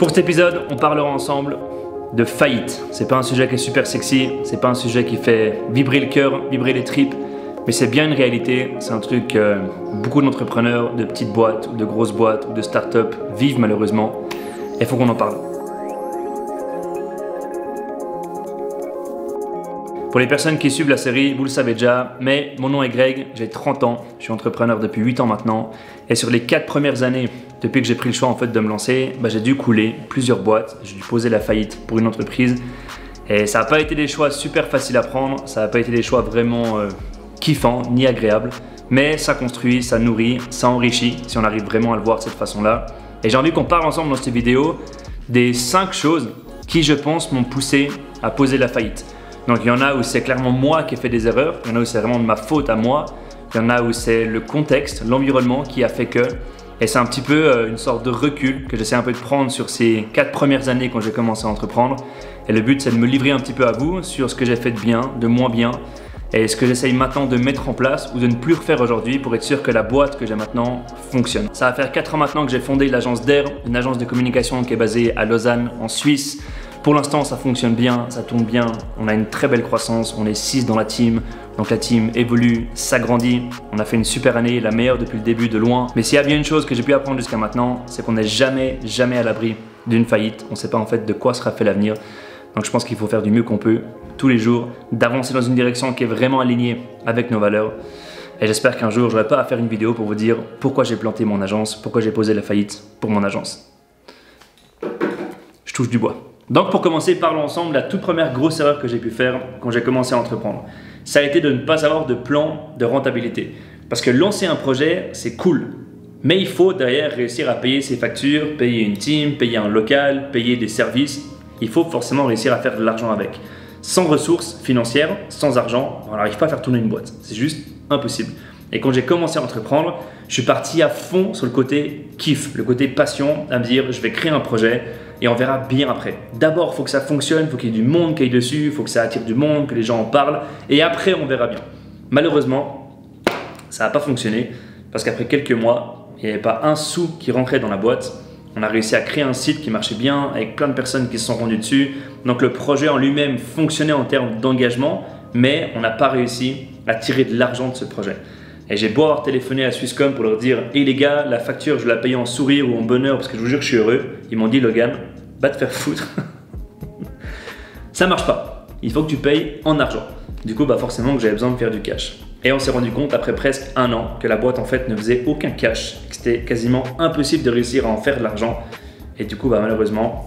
Pour cet épisode, on parlera ensemble de faillite. C'est pas un sujet qui est super sexy, c'est pas un sujet qui fait vibrer le cœur, vibrer les tripes, mais c'est bien une réalité. C'est un truc que beaucoup d'entrepreneurs, de petites boîtes, ou de grosses boîtes, ou de start-up vivent malheureusement. Il faut qu'on en parle. Pour les personnes qui suivent la série, vous le savez déjà, mais mon nom est Greg, j'ai 30 ans, je suis entrepreneur depuis 8 ans maintenant, et sur les 4 premières années, depuis que j'ai pris le choix de me lancer, j'ai dû couler plusieurs boîtes, j'ai dû poser la faillite pour une entreprise, et ça n'a pas été des choix super faciles à prendre, ça n'a pas été des choix vraiment kiffants ni agréables, mais ça construit, ça nourrit, ça enrichit, si on arrive vraiment à le voir de cette façon-là. Et j'ai envie qu'on parle ensemble dans cette vidéo des 5 choses qui, je pense, m'ont poussé à poser la faillite. Donc il y en a où c'est clairement moi qui ai fait des erreurs, il y en a où c'est vraiment de ma faute à moi, il y en a où c'est le contexte, l'environnement qui a fait que, et c'est un petit peu une sorte de recul que j'essaie un peu de prendre sur ces 4 premières années quand j'ai commencé à entreprendre. Et le but c'est de me livrer un petit peu à vous sur ce que j'ai fait de bien, de moins bien, et ce que j'essaye maintenant de mettre en place ou de ne plus refaire aujourd'hui pour être sûr que la boîte que j'ai maintenant fonctionne. Ça va faire 4 ans maintenant que j'ai fondé l'agence DAIR, une agence de communication qui est basée à Lausanne en Suisse. Pour l'instant, ça fonctionne bien, ça tourne bien, on a une très belle croissance, on est 6 dans la team, donc la team évolue, s'agrandit, on a fait une super année, la meilleure depuis le début de loin. Mais s'il y a bien une chose que j'ai pu apprendre jusqu'à maintenant, c'est qu'on n'est jamais à l'abri d'une faillite, on ne sait pas en fait de quoi sera fait l'avenir. Donc je pense qu'il faut faire du mieux qu'on peut, tous les jours, d'avancer dans une direction qui est vraiment alignée avec nos valeurs. Et j'espère qu'un jour, je n'aurai pas à faire une vidéo pour vous dire pourquoi j'ai planté mon agence, pourquoi j'ai posé la faillite pour mon agence. Je touche du bois. Donc pour commencer, parlons ensemble de la toute première grosse erreur que j'ai pu faire quand j'ai commencé à entreprendre. Ça a été de ne pas avoir de plan de rentabilité. Parce que lancer un projet, c'est cool. Mais il faut derrière réussir à payer ses factures, payer une team, payer un local, payer des services. Il faut forcément réussir à faire de l'argent avec. Sans ressources financières, sans argent, on n'arrive pas à faire tourner une boîte. C'est juste impossible. Et quand j'ai commencé à entreprendre, je suis parti à fond sur le côté kiff, le côté passion, à me dire je vais créer un projet et on verra bien après. D'abord, il faut que ça fonctionne, il faut qu'il y ait du monde qui aille dessus, il faut que ça attire du monde, que les gens en parlent et après on verra bien. Malheureusement, ça n'a pas fonctionné parce qu'après quelques mois, il n'y avait pas un sou qui rentrait dans la boîte. On a réussi à créer un site qui marchait bien avec plein de personnes qui se sont rendues dessus. Donc le projet en lui-même fonctionnait en termes d'engagement, mais on n'a pas réussi à tirer de l'argent de ce projet. Et j'ai beau avoir téléphoné à Swisscom pour leur dire « Hey les gars, la facture je la paye en sourire ou en bonheur parce que je vous jure que je suis heureux ». Ils m'ont dit « Logan, va te faire foutre ». Ça marche pas. Il faut que tu payes en argent. Du coup, forcément que j'avais besoin de faire du cash. Et on s'est rendu compte après presque 1 an que la boîte en fait ne faisait aucun cash, que c'était quasiment impossible de réussir à en faire de l'argent. Et du coup, malheureusement,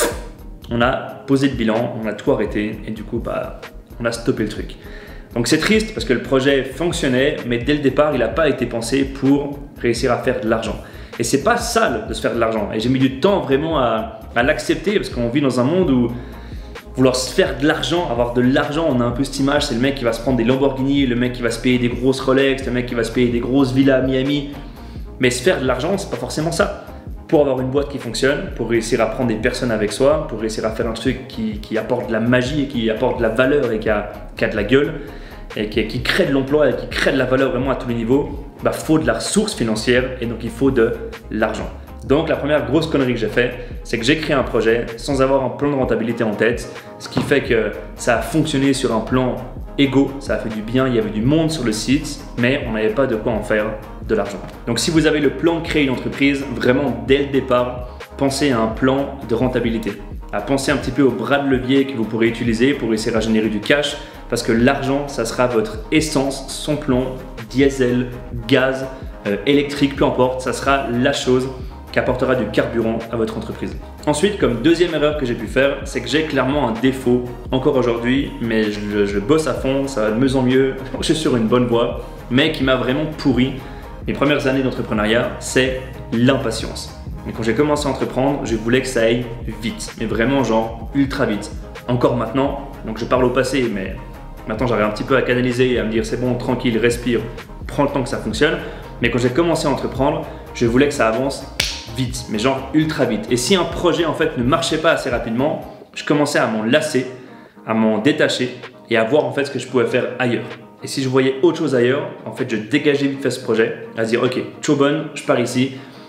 on a posé le bilan, on a tout arrêté et du coup, on a stoppé le truc. Donc c'est triste parce que le projet fonctionnait, mais dès le départ, il n'a pas été pensé pour réussir à faire de l'argent. Et c'est pas sale de se faire de l'argent. Et j'ai mis du temps vraiment à l'accepter parce qu'on vit dans un monde où vouloir se faire de l'argent, avoir de l'argent, on a un peu cette image, c'est le mec qui va se prendre des Lamborghini, le mec qui va se payer des grosses Rolex, le mec qui va se payer des grosses villas à Miami. Mais se faire de l'argent, c'est pas forcément ça. Pour avoir une boîte qui fonctionne, pour réussir à prendre des personnes avec soi, pour réussir à faire un truc qui apporte de la magie et qui apporte de la valeur et qui a de la gueule et qui crée de l'emploi et qui crée de la valeur vraiment à tous les niveaux, faut de la ressource financière et donc il faut de l'argent. Donc la première grosse connerie que j'ai fait, c'est que j'ai créé un projet sans avoir un plan de rentabilité en tête, ce qui fait que ça a fonctionné sur un plan égaux, ça a fait du bien, il y avait du monde sur le site, mais on n'avait pas de quoi en faire de l'argent. Donc si vous avez le plan de créer une entreprise, vraiment dès le départ, pensez à un plan de rentabilité, à penser un petit peu au bras de levier que vous pourrez utiliser pour réussir à générer du cash, parce que l'argent, ça sera votre essence, son plomb, diesel, gaz, électrique, peu importe, ça sera la chose qui apportera du carburant à votre entreprise. Ensuite, comme deuxième erreur que j'ai pu faire, c'est que j'ai clairement un défaut encore aujourd'hui, mais je bosse à fond, ça va de mieux en mieux, je suis sur une bonne voie, mais qui m'a vraiment pourri mes premières années d'entrepreneuriat, c'est l'impatience. Et quand j'ai commencé à entreprendre, je voulais que ça aille vite, mais vraiment genre ultra vite. Encore maintenant, donc je parle au passé, mais maintenant j'arrive un petit peu à canaliser et à me dire c'est bon, tranquille, respire, prends le temps que ça fonctionne. Mais quand j'ai commencé à entreprendre, je voulais que ça avance vite, mais genre ultra vite. Et si un projet en fait ne marchait pas assez rapidement, je commençais à m'en lasser, à m'en détacher et à voir en fait ce que je pouvais faire ailleurs. Et si je voyais autre chose ailleurs, en fait je dégageais vite fait ce projet, à se dire ok, trop bonne, je pars ici.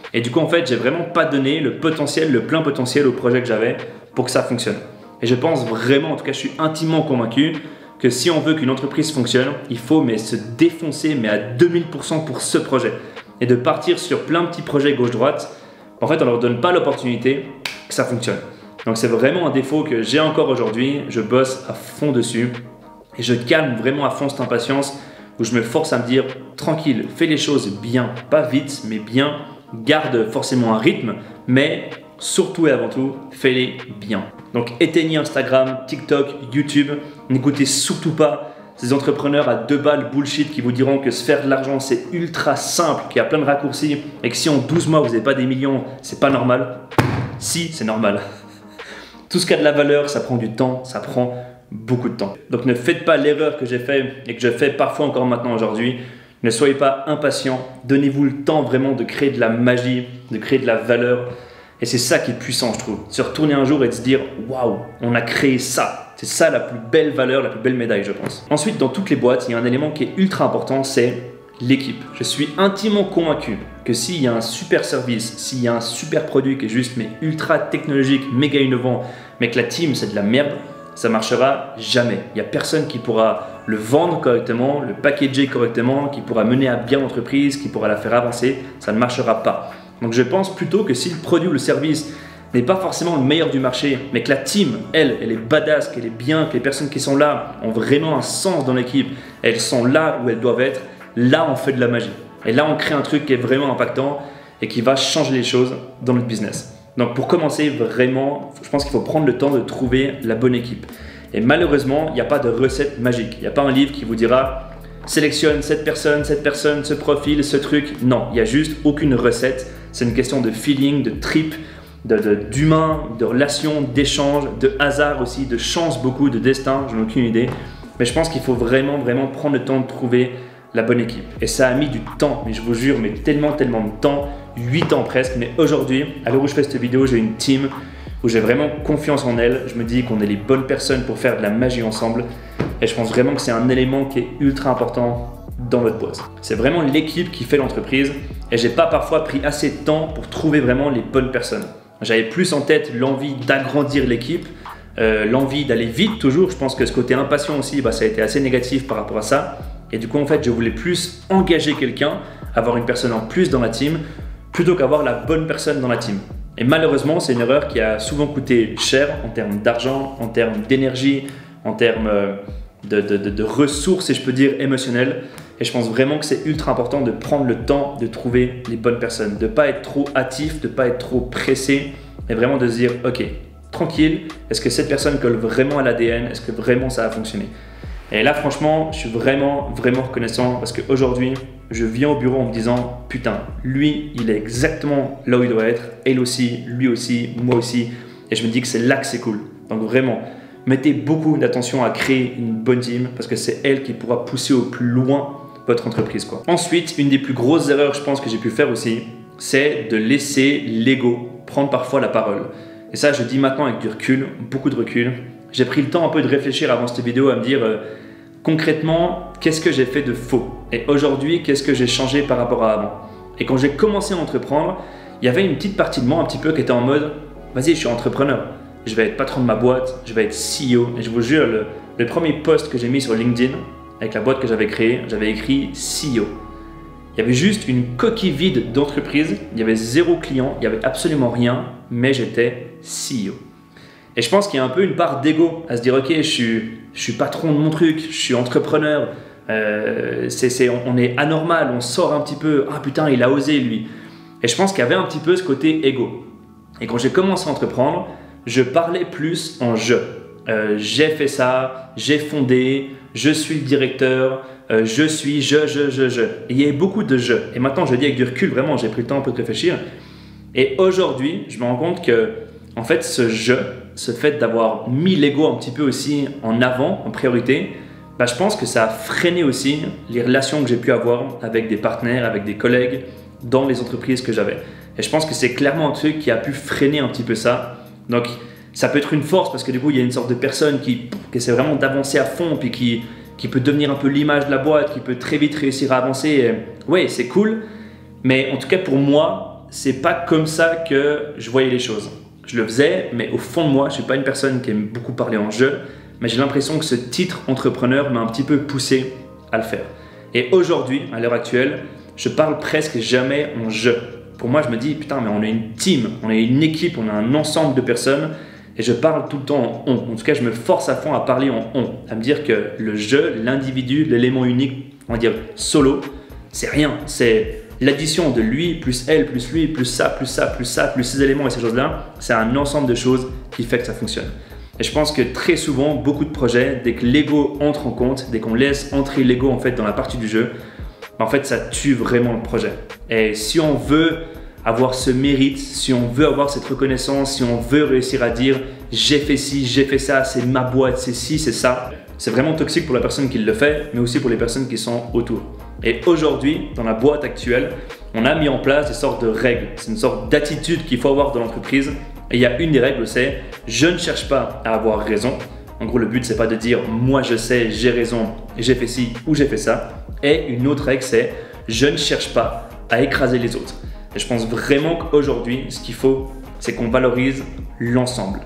Et du coup, en fait, j'ai vraiment pas donné le potentiel, le plein potentiel au projet que j'avais pour que ça fonctionne. Et je pense vraiment, en tout cas, je suis intimement convaincu que si on veut qu'une entreprise fonctionne, il faut se défoncer à 2000% pour ce projet. Et de partir sur plein de petits projets gauche-droite, en fait, on ne leur donne pas l'opportunité que ça fonctionne. Donc c'est vraiment un défaut que j'ai encore aujourd'hui, je bosse à fond dessus et je calme vraiment à fond cette impatience où je me force à me dire tranquille, fais les choses bien, pas vite mais bien, garde forcément un rythme mais surtout et avant tout, fais-les bien. Donc éteignez Instagram, TikTok, YouTube, n'écoutez surtout pas ces entrepreneurs à 2 balles bullshit qui vous diront que se faire de l'argent c'est ultra simple, qu'il y a plein de raccourcis et que si en 12 mois vous n'avez pas des millions, c'est pas normal. Si, c'est normal. Tout ce qui a de la valeur, ça prend du temps, ça prend beaucoup de temps. Donc ne faites pas l'erreur que j'ai faite et que je fais parfois encore maintenant aujourd'hui. Ne soyez pas impatient, donnez-vous le temps vraiment de créer de la magie, de créer de la valeur. Et c'est ça qui est puissant, je trouve. Se retourner un jour et de se dire waouh, on a créé ça. C'est ça la plus belle valeur, la plus belle médaille, je pense. Ensuite, dans toutes les boîtes, il y a un élément qui est ultra important, c'est l'équipe. Je suis intimement convaincu que s'il y a un super service, s'il y a un super produit qui est juste ultra technologique, méga innovant, mais que la team c'est de la merde, ça marchera jamais. Il n'y a personne qui pourra le vendre correctement, le packager correctement, qui pourra mener à bien l'entreprise, qui pourra la faire avancer, ça ne marchera pas. Donc je pense plutôt que si le produit ou le service n'est pas forcément le meilleur du marché, mais que la team, elle est badass, qu'elle est bien, que les personnes qui sont là ont vraiment un sens dans l'équipe, elles sont là où elles doivent être, là on fait de la magie. Et là on crée un truc qui est vraiment impactant et qui va changer les choses dans notre business. Donc pour commencer vraiment, je pense qu'il faut prendre le temps de trouver la bonne équipe. Et malheureusement, il n'y a pas de recette magique. Il n'y a pas un livre qui vous dira sélectionne cette personne, ce profil, ce truc. Non, il n'y a juste aucune recette. C'est une question de feeling, de trip, d'humain, de relation, d'échange, de hasard aussi, de chance beaucoup, de destin, je n'ai aucune idée. Mais je pense qu'il faut vraiment prendre le temps de trouver la bonne équipe. Et ça a mis du temps, mais je vous jure, tellement de temps, 8 ans presque. Mais aujourd'hui, à l'heure où je fais cette vidéo, j'ai une team où j'ai vraiment confiance en elle. Je me dis qu'on est les bonnes personnes pour faire de la magie ensemble. Et je pense vraiment que c'est un élément qui est ultra important dans votre boîte. C'est vraiment l'équipe qui fait l'entreprise. Et j'ai pas parfois pris assez de temps pour trouver vraiment les bonnes personnes. J'avais plus en tête l'envie d'agrandir l'équipe, l'envie d'aller vite toujours. Je pense que ce côté impatient aussi, ça a été assez négatif par rapport à ça. Et du coup, en fait, je voulais plus engager quelqu'un, avoir une personne en plus dans la team, plutôt qu'avoir la bonne personne dans la team. Et malheureusement, c'est une erreur qui a souvent coûté cher en termes d'argent, en termes d'énergie, en termes de ressources, si je peux dire, émotionnelles. Et je pense vraiment que c'est ultra important de prendre le temps de trouver les bonnes personnes, de ne pas être trop hâtif, de ne pas être trop pressé, et vraiment de se dire, ok, tranquille, est-ce que cette personne colle vraiment à l'ADN, est-ce que vraiment ça a fonctionné? Et là, franchement, je suis vraiment reconnaissant parce qu'aujourd'hui, je viens au bureau en me disant, putain, lui, il est exactement là où il doit être, elle aussi, lui aussi, moi aussi. Et je me dis que c'est là que c'est cool. Donc vraiment, mettez beaucoup d'attention à créer une bonne team parce que c'est elle qui pourra pousser au plus loin votre entreprise, quoi. Ensuite, une des plus grosses erreurs, je pense, que j'ai pu faire aussi, c'est de laisser l'ego prendre parfois la parole. Et ça, je dis maintenant avec du recul, beaucoup de recul. J'ai pris le temps un peu de réfléchir avant cette vidéo à me dire concrètement, qu'est-ce que j'ai fait de faux? Et aujourd'hui, qu'est-ce que j'ai changé par rapport à avant? Et quand j'ai commencé à entreprendre, il y avait une petite partie de moi un petit peu qui était en mode vas-y, je suis entrepreneur, je vais être patron de ma boîte, je vais être CEO. Et je vous jure, le premier post que j'ai mis sur LinkedIn, avec la boîte que j'avais créée, j'avais écrit CEO. Il y avait juste une coquille vide d'entreprise, il y avait 0 client, il n'y avait absolument rien, mais j'étais CEO. Et je pense qu'il y a un peu une part d'ego à se dire ok, je suis patron de mon truc, je suis entrepreneur, on est anormal, on sort un petit peu, ah putain il a osé lui. Et je pense qu'il y avait un petit peu ce côté ego. Et quand j'ai commencé à entreprendre, je parlais plus en je. J'ai fait ça, j'ai fondé, je suis le directeur, je suis, je. Et il y avait beaucoup de je. Et maintenant je dis avec du recul, vraiment j'ai pris le temps un peu de réfléchir. Et aujourd'hui, je me rends compte que en fait ce je, ce fait d'avoir mis l'ego un petit peu aussi en avant, en priorité, je pense que ça a freiné aussi les relations que j'ai pu avoir avec des partenaires, avec des collègues dans les entreprises que j'avais. Et je pense que c'est clairement un truc qui a pu freiner un petit peu ça. Donc ça peut être une force parce que du coup il y a une sorte de personne qui essaie vraiment d'avancer à fond puis qui peut devenir un peu l'image de la boîte, qui peut très vite réussir à avancer. Oui, c'est cool, mais en tout cas pour moi, c'est pas comme ça que je voyais les choses. Je le faisais, mais au fond de moi, je suis pas une personne qui aime beaucoup parler en jeu, mais j'ai l'impression que ce titre entrepreneur m'a un petit peu poussé à le faire. Et aujourd'hui, à l'heure actuelle, je parle presque jamais en jeu. Pour moi, je me dis, putain, mais on est une team, on est une équipe, on est un ensemble de personnes et je parle tout le temps en on. En tout cas, je me force à fond à parler en on, à me dire que le jeu, l'individu, l'élément unique, on va dire solo, c'est rien. C'est l'addition de lui, plus elle, plus lui, plus ça, plus ça, plus ça, plus ces éléments et ces choses-là. C'est un ensemble de choses qui fait que ça fonctionne. Et je pense que très souvent, beaucoup de projets, dès que l'ego entre en compte, dès qu'on laisse entrer l'ego en fait dans la partie du jeu, en fait, ça tue vraiment le projet. Et si on veut avoir ce mérite, si on veut avoir cette reconnaissance, si on veut réussir à dire j'ai fait ci, j'ai fait ça, c'est ma boîte, c'est ci, c'est ça, c'est vraiment toxique pour la personne qui le fait, mais aussi pour les personnes qui sont autour. Et aujourd'hui, dans la boîte actuelle, on a mis en place des sortes de règles. C'est une sorte d'attitude qu'il faut avoir dans l'entreprise. Et il y a une des règles, c'est je ne cherche pas à avoir raison. En gros, le but, c'est pas de dire moi je sais, j'ai raison, j'ai fait ci ou j'ai fait ça. Et une autre règle, c'est je ne cherche pas à écraser les autres. Et je pense vraiment qu'aujourd'hui, ce qu'il faut, c'est qu'on valorise l'ensemble,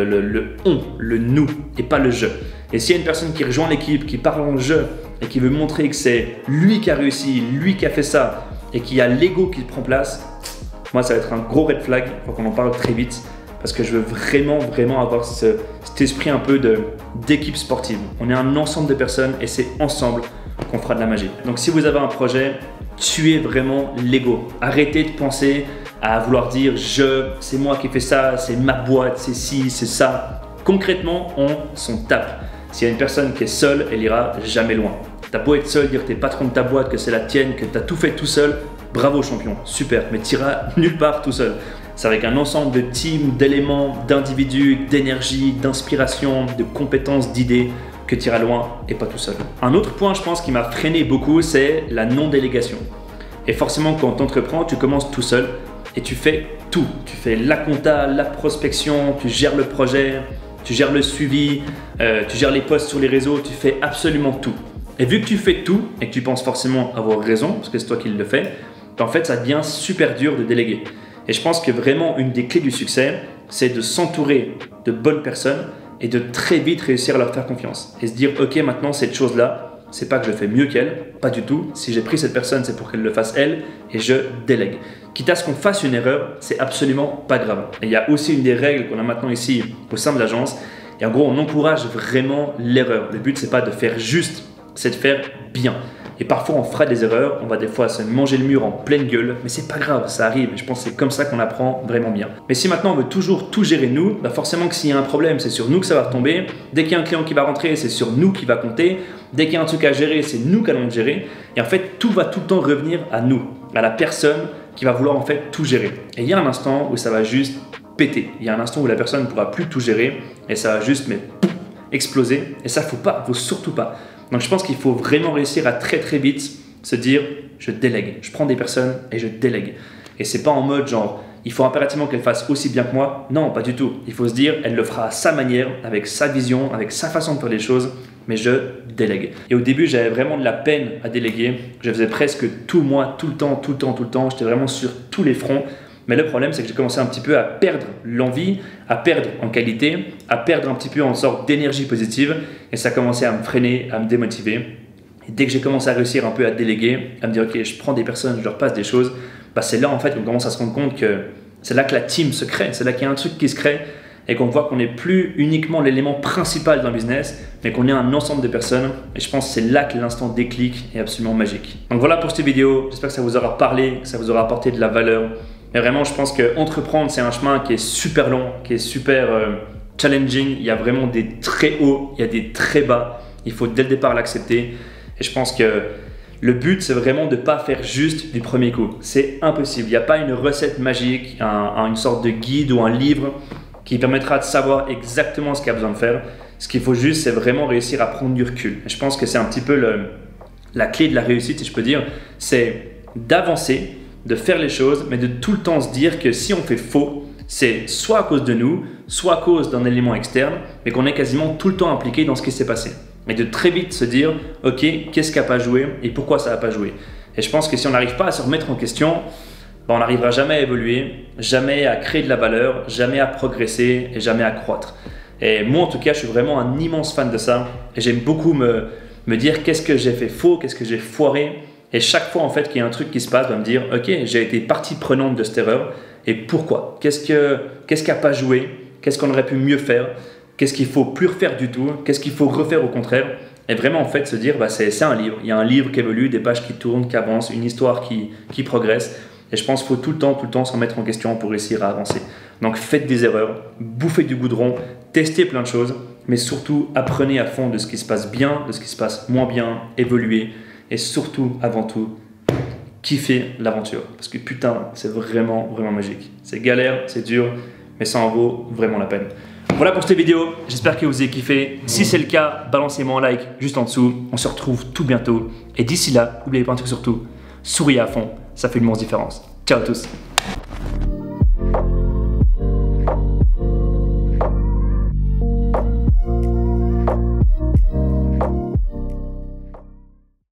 le on, le nous et pas le je. Et s'il y a une personne qui rejoint l'équipe, qui parle en je et qui veut montrer que c'est lui qui a réussi, lui qui a fait ça et qu'il y a l'ego qui prend place, moi, ça va être un gros red flag. Il faut qu'on en parle très vite parce que je veux vraiment avoir cet esprit un peu d'équipe sportive. On est un ensemble de personnes et c'est ensemble qu'on fera de la magie. Donc si vous avez un projet, tuez vraiment l'ego. Arrêtez de penser à vouloir dire c'est moi qui fais ça, c'est ma boîte, c'est ci, c'est ça. Concrètement, on s'en tape. S'il y a une personne qui est seule, elle ira jamais loin. T'as beau être seul, dire que t'es patron de ta boîte, que c'est la tienne, que t'as tout fait tout seul, bravo champion, super, mais t'iras nulle part tout seul. C'est avec un ensemble de teams, d'éléments, d'individus, d'énergie, d'inspiration, de compétences, d'idées que tu iras loin et pas tout seul. Un autre point, je pense, qui m'a freiné beaucoup, c'est la non-délégation. Et forcément, quand tu entreprends, tu commences tout seul et tu fais tout. Tu fais la compta, la prospection, tu gères le projet, tu gères le suivi, tu gères les posts sur les réseaux, tu fais absolument tout. Et vu que tu fais tout et que tu penses forcément avoir raison, parce que c'est toi qui le fais, en fait, ça devient super dur de déléguer. Et je pense que vraiment, une des clés du succès, c'est de s'entourer de bonnes personnes et de très vite réussir à leur faire confiance. Et se dire, ok, maintenant, cette chose-là, c'est pas que je fais mieux qu'elle, pas du tout. Si j'ai pris cette personne, c'est pour qu'elle le fasse elle et je délègue. Quitte à ce qu'on fasse une erreur, c'est absolument pas grave. Et il y a aussi une des règles qu'on a maintenant ici au sein de l'agence. Et en gros, on encourage vraiment l'erreur. Le but, c'est pas de faire juste, c'est de faire bien. Et parfois, on fera des erreurs, on va des fois se manger le mur en pleine gueule, mais c'est pas grave, ça arrive. Je pense que c'est comme ça qu'on apprend vraiment bien. Mais si maintenant on veut toujours tout gérer nous, bah forcément que s'il y a un problème, c'est sur nous que ça va retomber. Dès qu'il y a un client qui va rentrer, c'est sur nous qui va compter. Dès qu'il y a un truc à gérer, c'est nous qui allons le gérer. Et en fait, tout va tout le temps revenir à nous, à la personne qui va vouloir en fait tout gérer. Et il y a un instant où ça va juste péter. Il y a un instant où la personne ne pourra plus tout gérer et ça va juste exploser. Et ça, faut surtout pas. Donc je pense qu'il faut vraiment réussir à très vite se dire je délègue, je prends des personnes et je délègue. Et c'est pas en mode genre il faut impérativement qu'elle fasse aussi bien que moi. Non, pas du tout. Il faut se dire elle le fera à sa manière, avec sa vision, avec sa façon de faire les choses, mais je délègue. Et au début j'avais vraiment de la peine à déléguer. Je faisais presque tout moi, tout le temps. J'étais vraiment sur tous les fronts. Mais le problème, c'est que j'ai commencé un petit peu à perdre l'envie, à perdre en qualité, à perdre un petit peu en sorte d'énergie positive. Et ça a commencé à me freiner, à me démotiver. Et dès que j'ai commencé à réussir un peu à déléguer, à me dire ok, je prends des personnes, je leur passe des choses, bah c'est là en fait qu'on commence à se rendre compte que c'est là que la team se crée, c'est là qu'il y a un truc qui se crée et qu'on voit qu'on n'est plus uniquement l'élément principal d'un business, mais qu'on est un ensemble de personnes. Et je pense que c'est là que l'instant déclic est absolument magique. Donc voilà pour cette vidéo, j'espère que ça vous aura parlé, que ça vous aura apporté de la valeur. Et vraiment, je pense qu'entreprendre, c'est un chemin qui est super long, qui est super challenging. Il y a vraiment des très hauts, il y a des très bas. Il faut dès le départ l'accepter. Et je pense que le but, c'est vraiment de ne pas faire juste du premier coup. C'est impossible. Il n'y a pas une recette magique, une sorte de guide ou un livre qui permettra de savoir exactement ce qu'il y a besoin de faire. Ce qu'il faut juste, c'est vraiment réussir à prendre du recul. Et je pense que c'est un petit peu la clé de la réussite, si je peux dire, c'est d'avancer, de faire les choses, mais de tout le temps se dire que si on fait faux, c'est soit à cause de nous, soit à cause d'un élément externe, mais qu'on est quasiment tout le temps impliqué dans ce qui s'est passé. Mais de très vite se dire, ok, qu'est-ce qui n'a pas joué et pourquoi ça n'a pas joué. Et je pense que si on n'arrive pas à se remettre en question, on n'arrivera jamais à évoluer, jamais à créer de la valeur, jamais à progresser et jamais à croître. Et moi en tout cas, je suis vraiment un immense fan de ça et j'aime beaucoup me dire qu'est-ce que j'ai fait faux, qu'est-ce que j'ai foiré. Et chaque fois en fait qu'il y a un truc qui se passe, me dire ok, j'ai été partie prenante de cette erreur et pourquoi? Qu'est-ce qui n'a pas joué? Qu'est-ce qu'on aurait pu mieux faire? Qu'est-ce qu'il ne faut plus refaire du tout? Qu'est-ce qu'il faut refaire au contraire? Et vraiment en fait se dire c'est un livre, il y a un livre qui évolue, des pages qui tournent, qui avancent, une histoire qui progresse. Et je pense qu'il faut tout le temps se remettre en question pour réussir à avancer. Donc faites des erreurs, bouffez du goudron, testez plein de choses, mais surtout apprenez à fond de ce qui se passe bien, de ce qui se passe moins bien, évoluez et surtout, avant tout, kiffez l'aventure. Parce que putain, c'est vraiment magique. C'est galère, c'est dur, mais ça en vaut vraiment la peine. Voilà pour cette vidéo, j'espère que vous avez kiffé. Si c'est le cas, balancez-moi un like juste en dessous. On se retrouve tout bientôt. Et d'ici là, n'oubliez pas un truc surtout, souriez à fond, ça fait une immense différence. Ciao à tous.